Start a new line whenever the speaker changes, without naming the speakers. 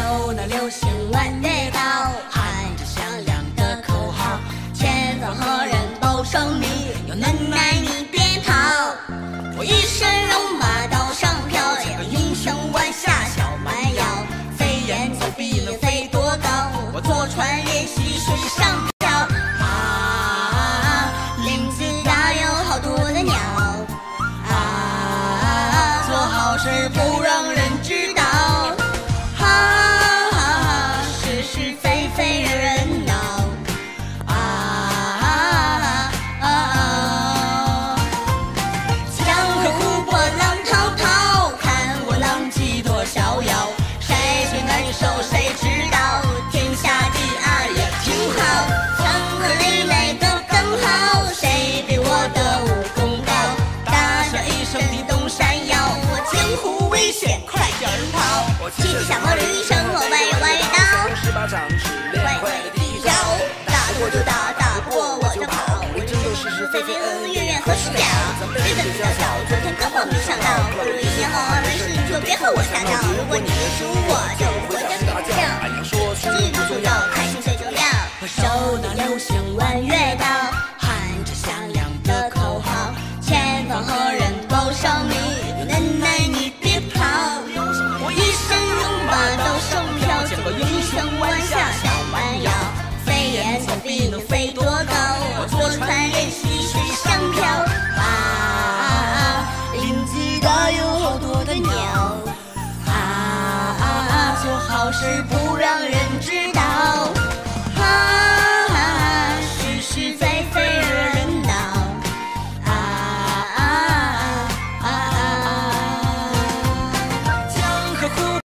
手拿流星弯月刀，喊着响亮的口号，前方何人保守你，有能耐你别逃。我一身戎马刀上飘，这个英雄弯下小蛮腰，飞檐走壁能飞多高，我坐船练习水上漂。啊，林子大有好多的鸟，啊，做好事不让人知道，啊，是是非非人人闹，啊，江河湖泊浪滔滔，看我浪迹多逍遥，谁最难受谁知道，天下第二也挺好，伤痕累累的更好，谁比我的武功高，大笑一声地动山摇，我江湖危险快点跑，我骑着小毛驴一生我弯越弯越刀，18掌指练会了第一招，打得我就打，打不过我就跑，我争斗是是非非恩恩怨怨何时了，日本比较巧，昨天刚好没想到，不如一些好好没事你就别和我瞎闹，如果你输我就回家睡觉，记住重要，开心最重要，我手拿流星弯月刀，喊着响亮的口号，前方何人保守你，有能耐你别跑，我一身戎马刀上飘，这个英雄弯下小蛮腰，飞檐走壁能飞多高，我坐船练习水上漂，啊，林子大有好多的鸟，啊，做好事不